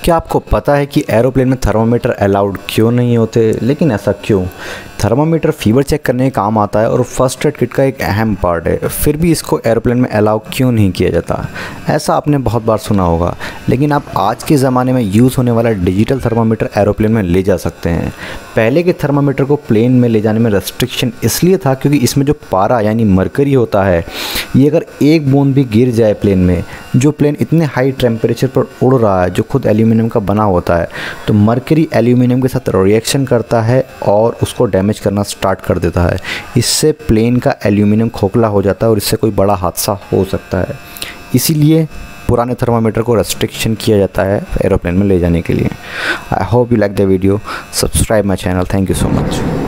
क्या आपको पता है कि एरोप्लेन में थर्मामीटर अलाउड क्यों नहीं होते? लेकिन ऐसा क्यों? थर्मामीटर फीवर चेक करने के काम आता है और फर्स्ट एड किट का एक अहम पार्ट है, फिर भी इसको एरोप्लेन में अलाउ क्यों नहीं किया जाता? ऐसा आपने बहुत बार सुना होगा, लेकिन आप आज के ज़माने में यूज़ होने वाला डिजिटल थर्मामीटर एरोप्लेन में ले जा सकते हैं। पहले के थर्मामीटर को प्लेन में ले जाने में रेस्ट्रिक्शन इसलिए था क्योंकि इसमें जो पारा यानी मरकरी होता है, ये अगर एक बूंद भी गिर जाए प्लेन में, जो प्लेन इतने हाई टेम्परेचर पर उड़ रहा है, जो खुद एल्यूमिनियम का बना होता है, तो मरकरी एल्यूमिनियम के साथ रिएक्शन करता है और उसको डैमेज करना स्टार्ट कर देता है। इससे प्लेन का एल्यूमिनियम खोखला हो जाता है और इससे कोई बड़ा हादसा हो सकता है। इसीलिए पुराने थर्मामीटर को रेस्ट्रिक्शन किया जाता है एरोप्लेन में ले जाने के लिए। I hope you like the video. Subscribe my channel. Thank you so much.